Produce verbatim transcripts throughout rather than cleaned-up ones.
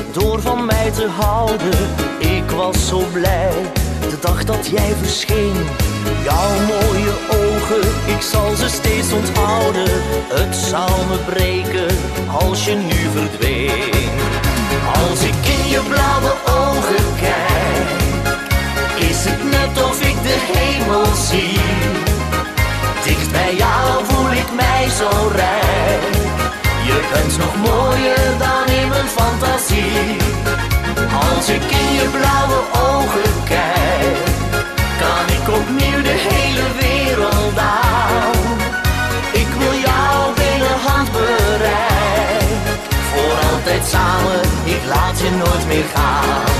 door van mij te houden. Ik was zo blij de dag dat jij verscheen. Jouw mooie ogen, ik zal ze steeds onthouden. Het zou me breken als je nu verdween. Als ik in je blauwe ogen kijk, is het net of ik de hemel zie. Dicht bij jou voel ik mij zo rijk. Je bent nog mooier dan in mijn fantasie. Als ik in je blauwe ogen kijk, kan ik opnieuw de hele wereld aan. Ik wil jou binnen handbereik, voor altijd samen, ik laat je nooit meer gaan.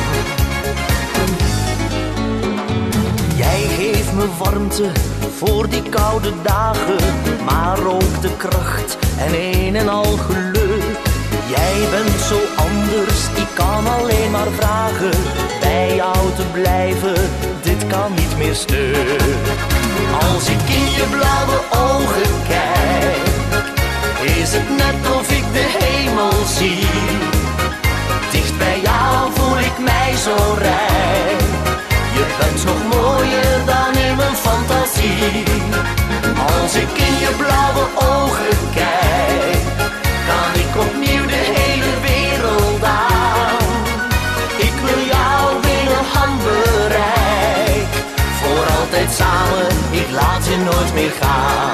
Jij geeft me warmte voor die koude dagen, maar ook de kracht en een en al geluk. Jij bent zo anders, ik kan alleen maar vragen bij jou te blijven, dit kan niet meer stuk. Als ik in je blauwe ogen kijk, is het net of ik de hemel zie. Dicht bij jou voel ik mij zo rijk. Je bent nog mooier dan in mijn fantasie. Als ik in je blauwe ogen kijk, kan ik opnieuw de hele wereld aan. Ik wil jou binnen handbereik, voor altijd samen, ik laat je nooit meer gaan.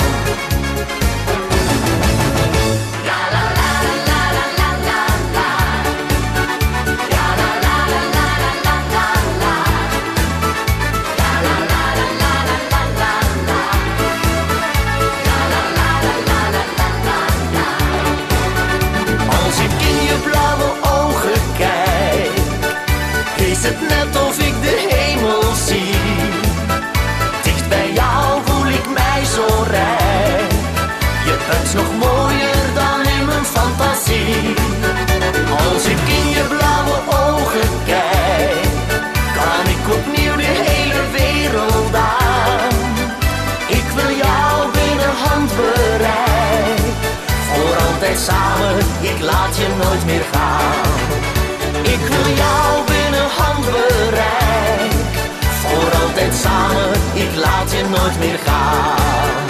Is het net of ik de hemel zie. Dicht bij jou voel ik mij zo rijk. Je bent nog mooier dan in mijn fantasie. Als ik in je blauwe ogen kijk, kan ik opnieuw de hele wereld aan. Ik wil jou binnen handbereik, voor altijd samen, ik laat je nooit meer gaan. Ik wil jou binnen handbereik, voor altijd samen, ik laat je nooit meer gaan.